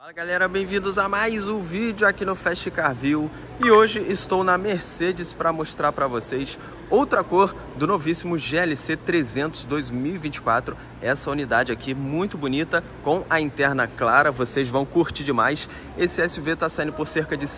Fala galera, bem-vindos a mais um vídeo aqui no Fast Car View. E hoje estou na Mercedes para mostrar para vocês outra cor do novíssimo GLC 300 2024. Essa unidade aqui muito bonita, com a interna clara, vocês vão curtir demais. Esse SUV está saindo por cerca de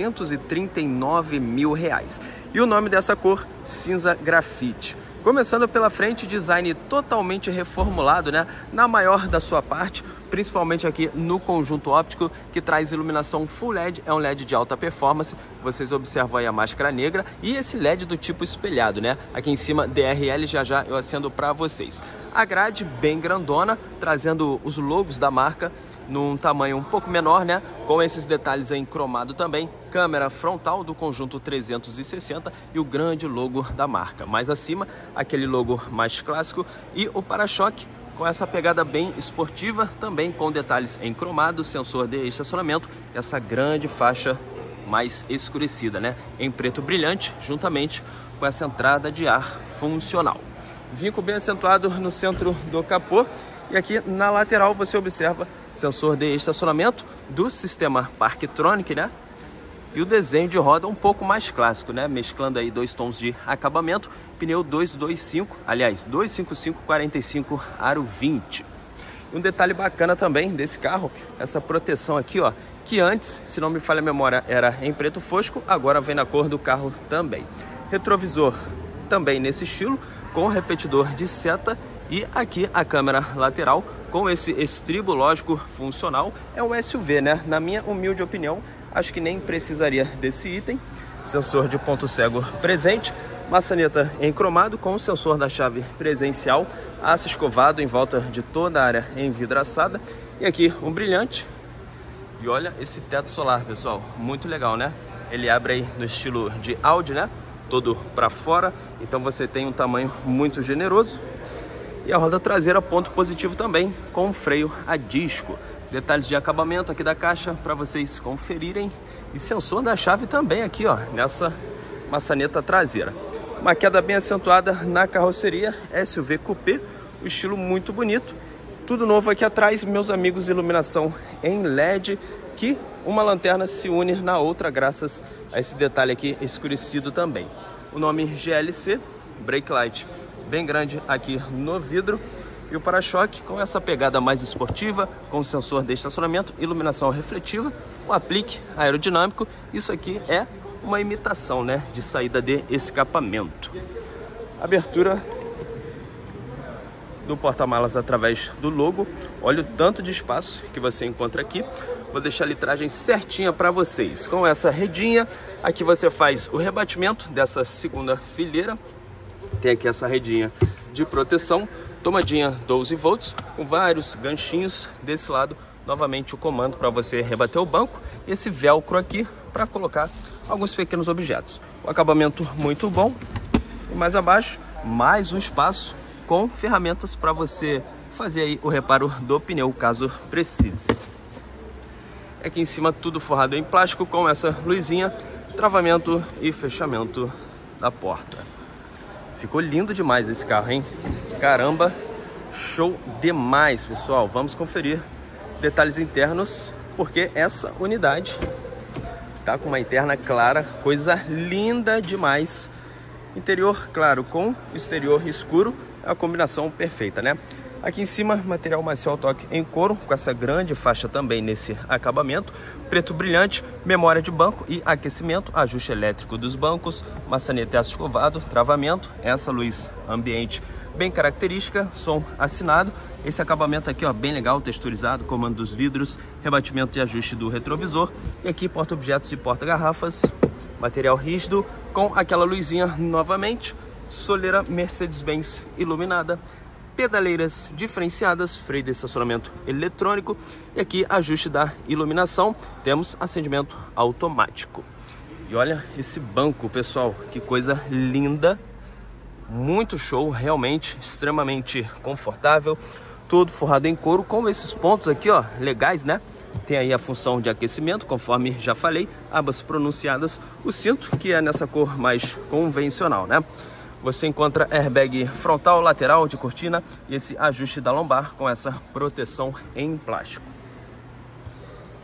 R$639 mil. E o nome dessa cor, cinza grafite. Começando pela frente, design totalmente reformulado, né? Na maior da sua parte, principalmente aqui no conjunto óptico, que traz iluminação Full LED, é um LED de alta performance. Vocês observam aí a máscara negra e esse LED do tipo espelhado, né? Aqui em cima, DRL, já eu acendo para vocês. A grade bem grandona, trazendo os logos da marca num tamanho um pouco menor, né? Com esses detalhes aí em cromado também. Câmera frontal do conjunto 360 e o grande logo da marca. Mais acima, aquele logo mais clássico e o para-choque com essa pegada bem esportiva, também com detalhes em cromado, sensor de estacionamento, essa grande faixa mais escurecida, né? Em preto brilhante, juntamente com essa entrada de ar funcional. Vinco bem acentuado no centro do capô. E aqui na lateral você observa sensor de estacionamento do sistema Parktronic, né? E o desenho de roda um pouco mais clássico, né? Mesclando aí dois tons de acabamento. Pneu 225, aliás, 255/45 aro 20. E um detalhe bacana também desse carro, essa proteção aqui, ó, que antes, se não me falha a memória, era em preto fosco, agora vem na cor do carro também. Retrovisor também nesse estilo, com repetidor de seta. E aqui a câmera lateral com esse estribo lógico funcional. É um SUV, né? Na minha humilde opinião, acho que nem precisaria desse item. Sensor de ponto cego presente, maçaneta em cromado com o sensor da chave presencial, aço escovado em volta de toda a área envidraçada. E aqui um brilhante. E olha esse teto solar, pessoal, muito legal, né? Ele abre aí no estilo de Audi, né? Todo para fora, então você tem um tamanho muito generoso. E a roda traseira, ponto positivo também, com freio a disco. Detalhes de acabamento aqui da caixa para vocês conferirem. E sensor da chave também aqui, ó, nessa maçaneta traseira. Uma queda bem acentuada na carroceria, SUV Coupé, o estilo muito bonito. Tudo novo aqui atrás, meus amigos, iluminação em LED, que uma lanterna se une na outra graças a esse detalhe aqui escurecido também. O nome GLC, brake light bem grande aqui no vidro. E o para-choque com essa pegada mais esportiva, com sensor de estacionamento, iluminação refletiva, o aplique aerodinâmico. Isso aqui é uma imitação, né, de saída de escapamento. Abertura do porta-malas através do logo. Olha o tanto de espaço que você encontra aqui. Vou deixar a litragem certinha para vocês. Com essa redinha, aqui você faz o rebatimento dessa segunda fileira. Tem aqui essa redinha de proteção, tomadinha 12 volts, com vários ganchinhos. Desse lado, novamente o comando para você rebater o banco. E esse velcro aqui para colocar alguns pequenos objetos. O acabamento muito bom. E mais abaixo, mais um espaço com ferramentas para você fazer aí o reparo do pneu, caso precise. Aqui em cima tudo forrado em plástico com essa luzinha, travamento e fechamento da porta. Ficou lindo demais esse carro, hein? Caramba, show demais, pessoal. Vamos conferir detalhes internos, porque essa unidade tá com uma interna clara, coisa linda demais. Interior claro com exterior escuro, é a combinação perfeita, né? Aqui em cima, material macio toque em couro, com essa grande faixa também nesse acabamento. Preto brilhante, memória de banco e aquecimento, ajuste elétrico dos bancos, maçaneta aço escovado, travamento, essa luz ambiente bem característica, som assinado. Esse acabamento aqui, ó, bem legal, texturizado, comando dos vidros, rebatimento e ajuste do retrovisor. E aqui porta-objetos e porta-garrafas, material rígido, com aquela luzinha novamente, soleira Mercedes-Benz iluminada, pedaleiras diferenciadas, freio de estacionamento eletrônico e aqui ajuste da iluminação, temos acendimento automático. E olha esse banco, pessoal, que coisa linda, muito show, realmente extremamente confortável, todo forrado em couro com esses pontos aqui, ó, legais, né? Tem aí a função de aquecimento, conforme já falei, abas pronunciadas, o cinto que é nessa cor mais convencional, né? Você encontra airbag frontal, lateral, de cortina e esse ajuste da lombar com essa proteção em plástico.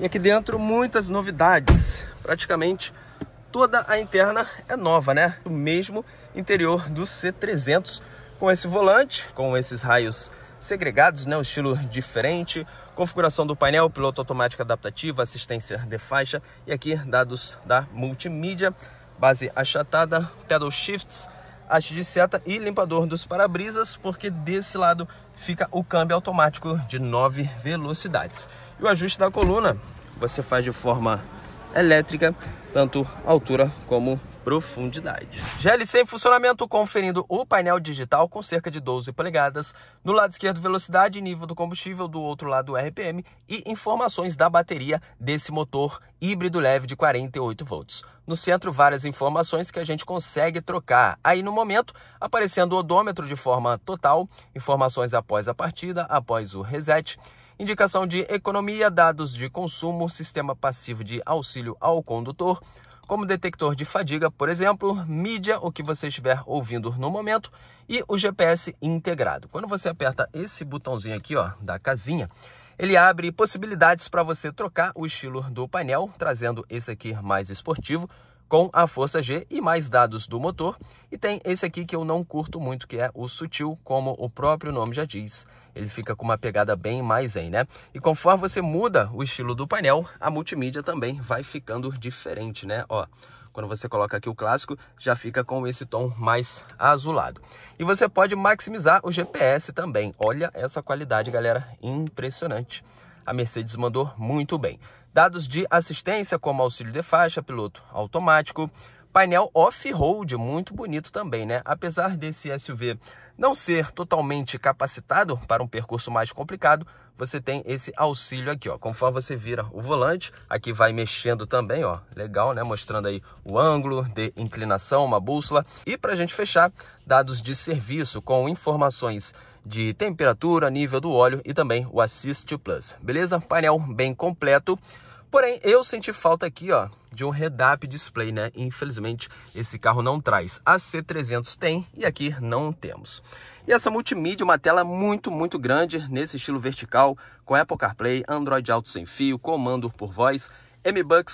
E aqui dentro muitas novidades, praticamente toda a interna é nova, né? O mesmo interior do C300, com esse volante, com esses raios segregados, né? Um estilo diferente, configuração do painel, piloto automático adaptativo, assistência de faixa e aqui dados da multimídia, base achatada, pedal shifts, haste de seta e limpador dos para-brisas, porque desse lado fica o câmbio automático de 9 velocidades. E o ajuste da coluna você faz de forma elétrica, tanto altura como profundidade. GLC em funcionamento, conferindo o painel digital com cerca de 12 polegadas. No lado esquerdo, velocidade e nível do combustível, do outro lado, RPM e informações da bateria desse motor híbrido leve de 48 volts. No centro, várias informações que a gente consegue trocar. Aí, no momento, aparecendo o odômetro de forma total, informações após a partida, após o reset, indicação de economia, dados de consumo, sistema passivo de auxílio ao condutor, como detector de fadiga, por exemplo, mídia, o que você estiver ouvindo no momento, e o GPS integrado. Quando você aperta esse botãozinho aqui, ó, da casinha, ele abre possibilidades para você trocar o estilo do painel, trazendo esse aqui mais esportivo, com a força G e mais dados do motor. E tem esse aqui que eu não curto muito, que é o sutil, como o próprio nome já diz. Ele fica com uma pegada bem mais zen, né? E conforme você muda o estilo do painel, a multimídia também vai ficando diferente, né? Ó, quando você coloca aqui o clássico, já fica com esse tom mais azulado. E você pode maximizar o GPS também. Olha essa qualidade, galera, impressionante. A Mercedes mandou muito bem. Dados de assistência como auxílio de faixa, piloto automático, painel off-road, muito bonito também, né? Apesar desse SUV não ser totalmente capacitado para um percurso mais complicado, você tem esse auxílio aqui, ó. Conforme você vira o volante, aqui vai mexendo também, ó. Legal, né? Mostrando aí o ângulo de inclinação, uma bússola. E para a gente fechar, dados de serviço com informações de temperatura, nível do óleo e também o Assist Plus. Beleza? Painel bem completo. Porém, eu senti falta aqui, ó, de um head-up display, né? Infelizmente, esse carro não traz. A C300 tem e aqui não temos. E essa multimídia, uma tela muito grande, nesse estilo vertical, com Apple CarPlay, Android Auto sem fio, comando por voz, MBUX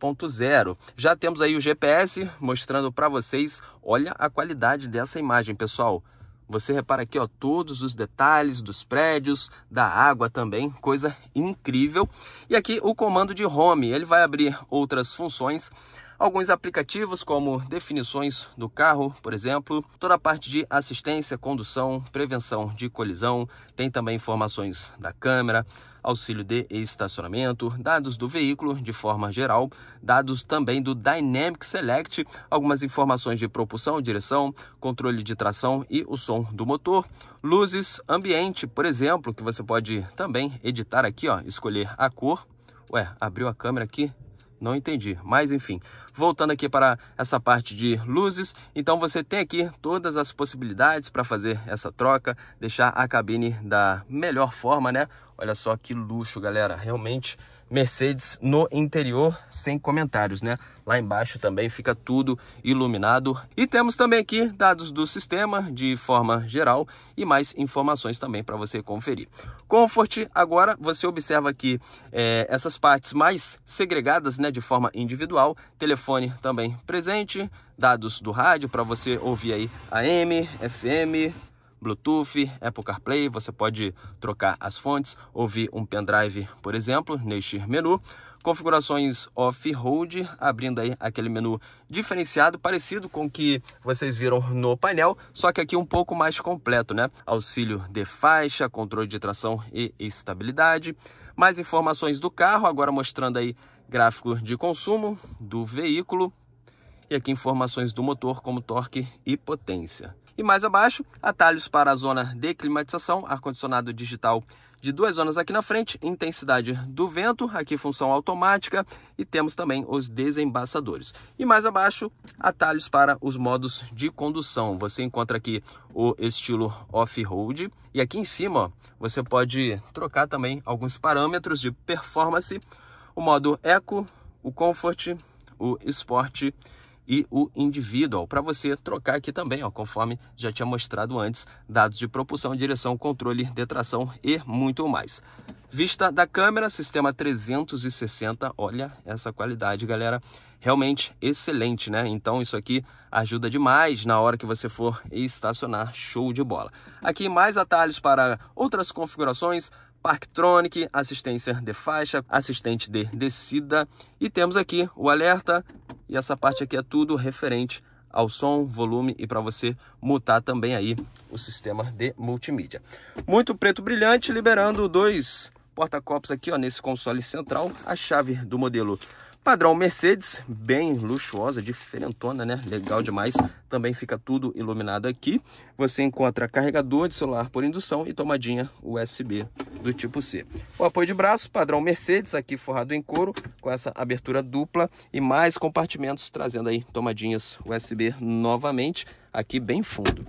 2.0. Já temos aí o GPS mostrando para vocês. Olha a qualidade dessa imagem, pessoal. Você repara aqui, ó, todos os detalhes dos prédios, da água também, coisa incrível. E aqui o comando de home, ele vai abrir outras funções, alguns aplicativos como definições do carro, por exemplo, toda a parte de assistência, condução, prevenção de colisão, tem também informações da câmera, auxílio de estacionamento, dados do veículo de forma geral, dados também do Dynamic Select, algumas informações de propulsão, direção, controle de tração e o som do motor, luzes ambiente, por exemplo, que você pode também editar aqui, ó, escolher a cor. Ué, abriu a câmera aqui? Não entendi, mas enfim, voltando aqui para essa parte de luzes, então você tem aqui todas as possibilidades para fazer essa troca, deixar a cabine da melhor forma, né? Olha só que luxo, galera, realmente Mercedes no interior, sem comentários, né? Lá embaixo também fica tudo iluminado. E temos também aqui dados do sistema de forma geral e mais informações também para você conferir. Comfort, agora você observa aqui essas partes mais segregadas, né, de forma individual. Telefone também presente, dados do rádio para você ouvir aí AM, FM, Bluetooth, Apple CarPlay, você pode trocar as fontes, ouvir um pendrive, por exemplo, neste menu. Configurações off-road, abrindo aí aquele menu diferenciado, parecido com o que vocês viram no painel, só que aqui um pouco mais completo, né? Auxílio de faixa, controle de tração e estabilidade. Mais informações do carro, agora mostrando aí gráfico de consumo do veículo. E aqui informações do motor, como torque e potência. E mais abaixo, atalhos para a zona de climatização, ar-condicionado digital de 2 zonas aqui na frente, intensidade do vento, aqui função automática e temos também os desembaçadores. E mais abaixo, atalhos para os modos de condução. Você encontra aqui o estilo off-road e aqui em cima, ó, você pode trocar também alguns parâmetros de performance, o modo Eco, o Comfort, o Sport e o individual, para você trocar aqui também, ó, conforme já tinha mostrado antes, dados de propulsão, direção, controle de tração e muito mais. Vista da câmera, sistema 360, olha essa qualidade, galera, realmente excelente, né? Então isso aqui ajuda demais na hora que você for estacionar, show de bola. Aqui mais atalhos para outras configurações, Parktronic, assistência de faixa, assistente de descida, e temos aqui o alerta, e essa parte aqui é tudo referente ao som, volume e para você mutar também aí o sistema de multimídia. Muito preto brilhante, liberando 2 porta-copos aqui, ó, nesse console central, a chave do modelo padrão Mercedes, bem luxuosa, diferentona, né? Legal demais. Também fica tudo iluminado aqui. Você encontra carregador de celular por indução e tomadinha USB do tipo C. O apoio de braço, padrão Mercedes, aqui forrado em couro, com essa abertura dupla e mais compartimentos, trazendo aí tomadinhas USB novamente, aqui bem fundo.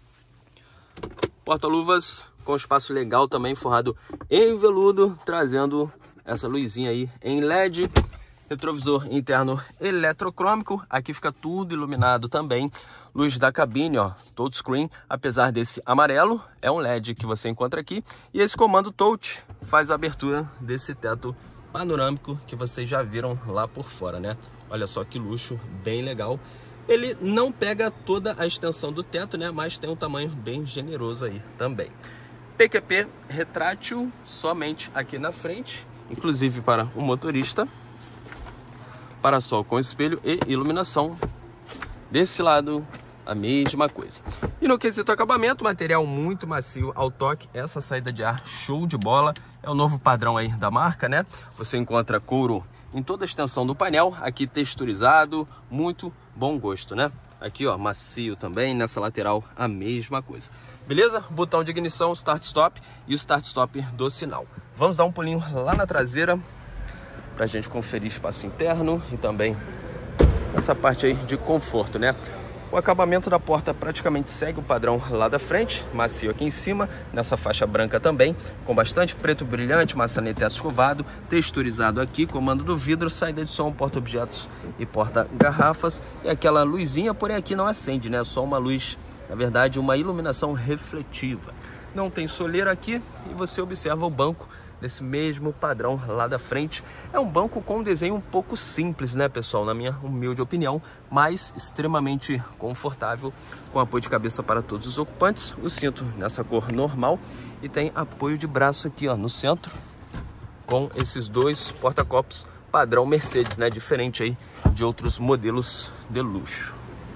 Porta-luvas com espaço legal também, forrado em veludo, trazendo essa luzinha aí em LED. Retrovisor interno eletrocrômico, aqui fica tudo iluminado também. Luz da cabine, ó, touchscreen, apesar desse amarelo, é um LED que você encontra aqui. E esse comando touch faz a abertura desse teto panorâmico que vocês já viram lá por fora, né? Olha só que luxo, bem legal. Ele não pega toda a extensão do teto, né? Mas tem um tamanho bem generoso aí também. PQP retrátil somente aqui na frente, inclusive para o motorista. Parasol com espelho e iluminação. Desse lado, a mesma coisa. E no quesito acabamento, material muito macio ao toque. Essa saída de ar show de bola. É o novo padrão aí da marca, né? Você encontra couro em toda a extensão do painel. Aqui texturizado, muito bom gosto, né? Aqui, ó, macio também. Nessa lateral, a mesma coisa. Beleza? Botão de ignição, start-stop e o start-stop do sinal. Vamos dar um pulinho lá na traseira para a gente conferir espaço interno e também essa parte aí de conforto, né? O acabamento da porta praticamente segue o padrão lá da frente, macio aqui em cima, nessa faixa branca também, com bastante preto brilhante, maçaneta escovado, texturizado aqui, comando do vidro, saída de som, porta-objetos e porta-garrafas, e aquela luzinha, porém aqui não acende, né? Só uma luz, na verdade, uma iluminação refletiva. Não tem soleira aqui e você observa o banco desse mesmo padrão lá da frente. É um banco com um desenho um pouco simples, né, pessoal? Na minha humilde opinião, mas extremamente confortável, com apoio de cabeça para todos os ocupantes. O cinto nessa cor normal e tem apoio de braço aqui, ó, no centro, com esses 2 porta-copos padrão Mercedes, né? Diferente aí de outros modelos de luxo.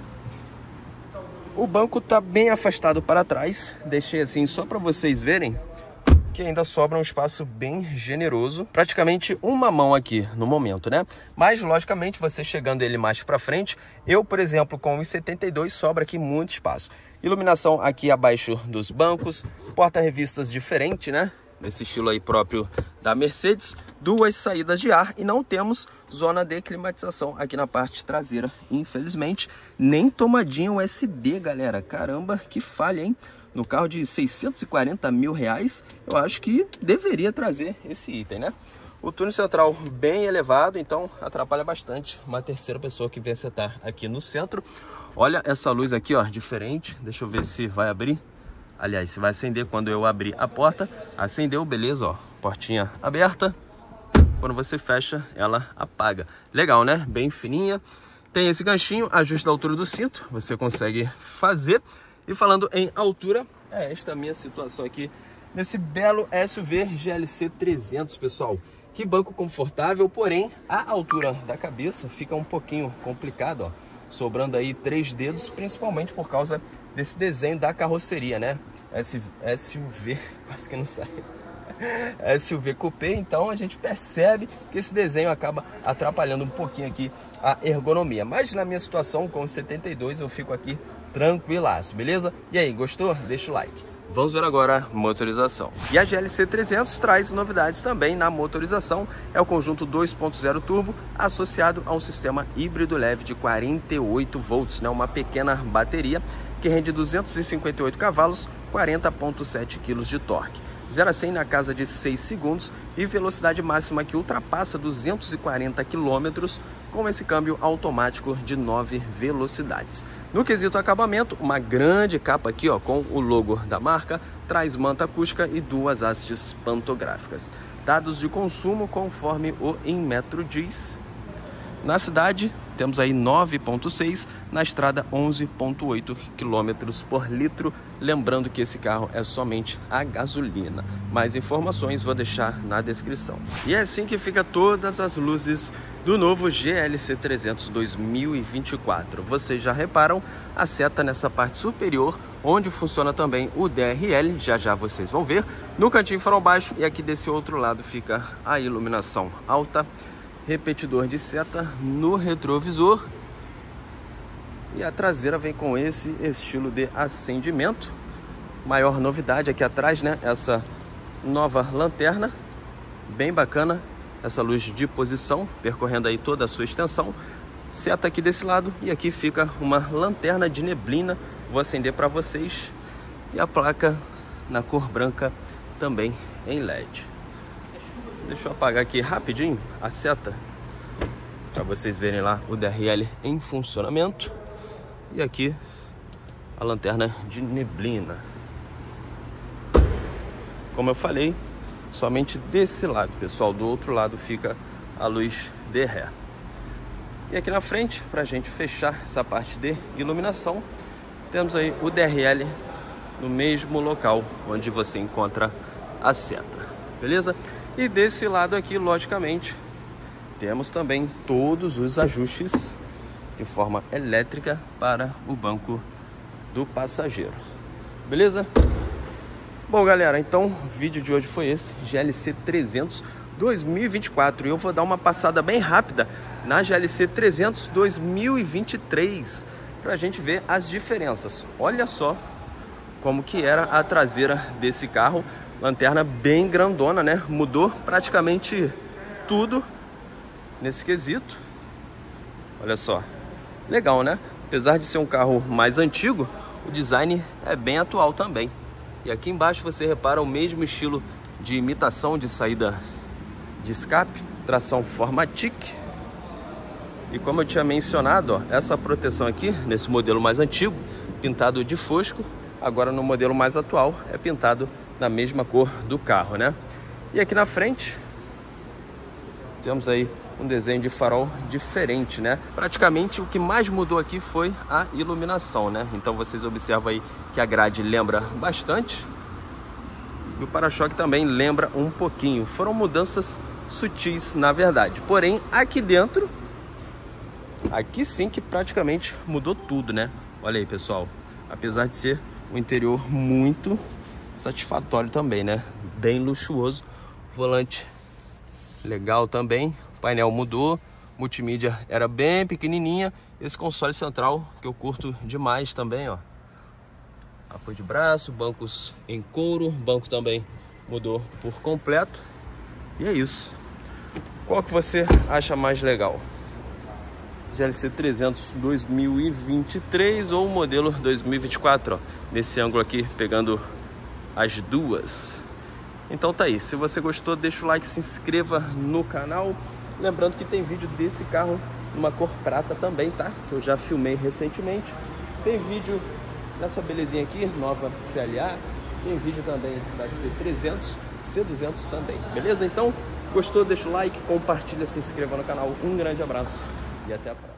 O banco tá bem afastado para trás. Deixei assim só para vocês verem que ainda sobra um espaço bem generoso, praticamente uma mão aqui no momento, né? Mas, logicamente, você chegando ele mais para frente, eu, por exemplo, com 1,72 sobra aqui muito espaço. Iluminação aqui abaixo dos bancos, porta-revistas diferente, né? Nesse estilo aí próprio da Mercedes, 2 saídas de ar e não temos zona de climatização aqui na parte traseira, infelizmente. Nem tomadinha USB, galera. Caramba, que falha, hein? No carro de 640 mil reais, eu acho que deveria trazer esse item, né? O túnel central bem elevado, então atrapalha bastante uma terceira pessoa que vem setar aqui no centro. Olha essa luz aqui, ó, diferente. Deixa eu ver se vai abrir. Aliás, se vai acender quando eu abrir a porta. Acendeu, beleza, ó. Portinha aberta. Quando você fecha, ela apaga. Legal, né? Bem fininha. Tem esse ganchinho, ajuste da altura do cinto. Você consegue fazer. E falando em altura, é esta minha situação aqui nesse belo SUV GLC 300, pessoal. Que banco confortável, porém a altura da cabeça fica um pouquinho complicado, ó. Sobrando aí 3 dedos, principalmente por causa desse desenho da carroceria, né? SUV, quase que não sai. SUV Coupé, então a gente percebe que esse desenho acaba atrapalhando um pouquinho aqui a ergonomia. Mas na minha situação, com 72, eu fico aqui tranquilaço, beleza? E aí, gostou? Deixa o like. Vamos ver agora a motorização. E a GLC 300 traz novidades também na motorização. É o conjunto 2.0 turbo associado a um sistema híbrido leve de 48 volts, né? Uma pequena bateria que rende 258 cavalos, 40,7 kg de torque. 0 a 100 na casa de 6 segundos e velocidade máxima que ultrapassa 240 km com esse câmbio automático de 9 velocidades. No quesito acabamento, uma grande capa aqui, ó, com o logo da marca, traz manta acústica e 2 hastes pantográficas. Dados de consumo conforme o Inmetro diz. Na cidade, temos aí 9,6, na estrada 11,8 km por litro. Lembrando que esse carro é somente a gasolina. Mais informações vou deixar na descrição. E é assim que fica todas as luzes do novo GLC 300 2024. Vocês já reparam a seta nessa parte superior, onde funciona também o DRL, já vocês vão ver. No cantinho farol baixo, e aqui desse outro lado fica a iluminação alta. Repetidor de seta no retrovisor. E a traseira vem com esse estilo de acendimento. Maior novidade aqui atrás, né? Essa nova lanterna, bem bacana. Essa luz de posição, percorrendo aí toda a sua extensão. Seta aqui desse lado, e aqui fica uma lanterna de neblina. Vou acender para vocês. E a placa na cor branca, também em LED. Deixa eu apagar aqui rapidinho a seta, para vocês verem lá o DRL em funcionamento. E aqui a lanterna de neblina. Como eu falei, somente desse lado, pessoal. Do outro lado fica a luz de ré. E aqui na frente, para a gente fechar essa parte de iluminação, temos aí o DRL no mesmo local onde você encontra a seta. Beleza? E desse lado aqui, logicamente, temos também todos os ajustes de forma elétrica para o banco do passageiro. Beleza? Bom, galera, então o vídeo de hoje foi esse, GLC 300 2024. E eu vou dar uma passada bem rápida na GLC 300 2023 para a gente ver as diferenças. Olha só como que era a traseira desse carro. Lanterna bem grandona, né? Mudou praticamente tudo nesse quesito. Olha só. Legal, né? Apesar de ser um carro mais antigo, o design é bem atual também. E aqui embaixo você repara o mesmo estilo de imitação de saída de escape. Tração Formatic. E como eu tinha mencionado, ó, essa proteção aqui, nesse modelo mais antigo, pintado de fosco. Agora no modelo mais atual é pintado da mesma cor do carro, né? E aqui na frente temos aí um desenho de farol diferente, né? Praticamente o que mais mudou aqui foi a iluminação, né? Então vocês observam aí que a grade lembra bastante e o para-choque também lembra um pouquinho. Foram mudanças sutis, na verdade. Porém, aqui dentro, aqui sim que praticamente mudou tudo, né? Olha aí, pessoal. Apesar de ser um interior muito satisfatório também, né? Bem luxuoso. Volante legal também. O painel mudou. Multimídia era bem pequenininha. Esse console central que eu curto demais também, ó. Apoio de braço, bancos em couro. Banco também mudou por completo. E é isso. Qual que você acha mais legal? GLC 300 2023 ou o modelo 2024, ó, nesse ângulo aqui, pegando as duas. Então tá aí, se você gostou, deixa o like, se inscreva no canal. Lembrando que tem vídeo desse carro numa cor prata também, tá? Que eu já filmei recentemente. Tem vídeo dessa belezinha aqui, nova CLA. Tem vídeo também da C300, C200 também, beleza? Então, gostou, deixa o like, compartilha, se inscreva no canal. Um grande abraço e até a próxima.